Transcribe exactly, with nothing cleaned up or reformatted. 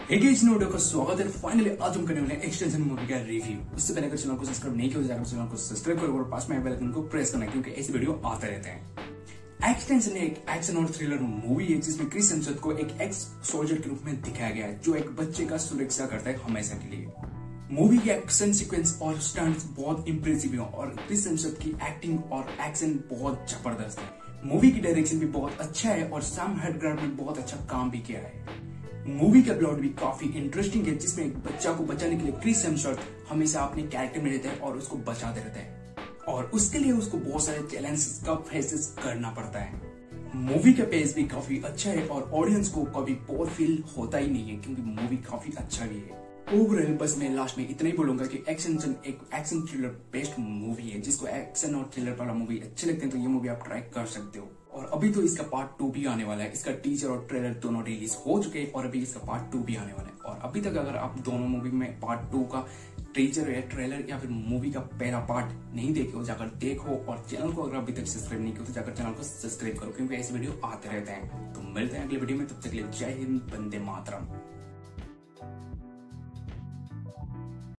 Hey guys, video का स्वागत है। फाइनली आज हम करने वाले हैं एक्सटेंशन मूवी का रिव्यू। उससे पहले अगर चैनल को सब्सक्राइब नहीं किया तो चैनल को सब्सक्राइब करो और पास में बेल आइकन को प्रेस करना, क्योंकि ऐसे वीडियो आते रहते हैं। एक्सटेंशन एक एक्शन और थ्रिलर मूवी है जिसमें क्रिस हेम्सवर्थ को एक एक्स सोल्जर के रूप में दिखाया गया है जो एक बच्चे का सुरक्षा करता है हमेशा के लिए। मूवी के एक्शन सीक्वेंस और स्टंट्स बहुत इंप्रेसिव है और क्रिस हेम्सवर्थ की एक्टिंग और एक्शन बहुत जबरदस्त है। मूवी की डायरेक्शन भी बहुत अच्छा है और सैम हेडग्राड ने बहुत अच्छा काम भी किया है। मूवी का प्लॉट भी काफी इंटरेस्टिंग है जिसमें एक बच्चा को बचाने के लिए क्रिस हेम्सवर्थ हमेशा अपने कैरेक्टर में रहता है और उसको बचाते रहता है और उसके लिए उसको बहुत सारे चैलेंजेस का फेसेस करना पड़ता है। मूवी का पेस भी काफी अच्छा है और ऑडियंस को कभी बोर फील होता ही नहीं है क्योंकि मूवी काफी अच्छा भी है। ओवरऑल बस मैं लास्ट में इतना ही बोलूंगा कि एक्शन एक एक्शन थ्रिलर बेस्ट मूवी है। जिसको एक्शन और थ्रिलर वाला मूवी अच्छे लगते हैं तो ये मूवी आप ट्राई कर सकते हो। और अभी तो इसका पार्ट टू भी आने वाला है। इसका टीजर और ट्रेलर दोनों रिलीज हो चुके हैं और अभी इसका पार्ट टू भी आने वाला है। और अभी तक अगर आप दोनों मूवी में पार्ट टू का टीजर या ट्रेलर या फिर मूवी का पहला पार्ट नहीं देखे हो, जाकर देखो। और चैनल को अगर अभी तक सब्सक्राइब नहीं किया तो जाकर चैनल को सब्सक्राइब करो, क्योंकि ऐसे वीडियो आते रहते हैं। तो मिलते हैं अगले वीडियो में, तब तक के लिए जय हिंद, वंदे मातरम।